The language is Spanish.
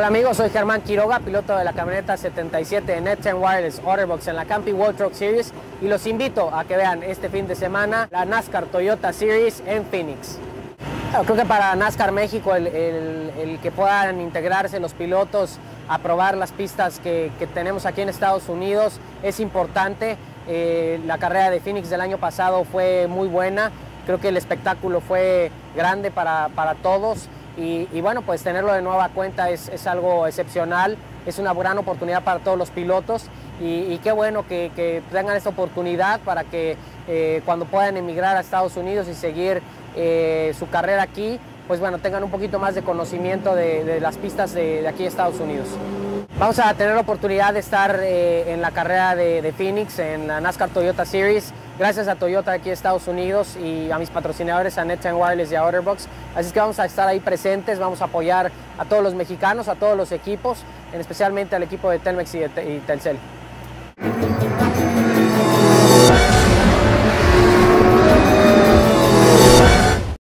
Hola amigos, soy Germán Quiroga, piloto de la camioneta 77 de Net10 Wireless Otterbox en la Camping World Truck Series, y los invito a que vean este fin de semana la NASCAR Toyota Series en Phoenix. Creo que para NASCAR México el que puedan integrarse los pilotos a probar las pistas que tenemos aquí en Estados Unidos es importante. La carrera de Phoenix del año pasado fue muy buena, creo que el espectáculo fue grande para todos. Y bueno, pues tenerlo de nueva cuenta es algo excepcional, es una gran oportunidad para todos los pilotos y qué bueno que tengan esta oportunidad para que cuando puedan emigrar a Estados Unidos y seguir su carrera aquí, pues bueno, tengan un poquito más de conocimiento de las pistas de aquí de Estados Unidos. Vamos a tener la oportunidad de estar en la carrera de Phoenix, en la NASCAR Toyota Series, gracias a Toyota aquí de Estados Unidos y a mis patrocinadores, a Net10 Wireless y a Otterbox. Así es que vamos a estar ahí presentes, vamos a apoyar a todos los mexicanos, a todos los equipos, especialmente al equipo de Telmex y Telcel.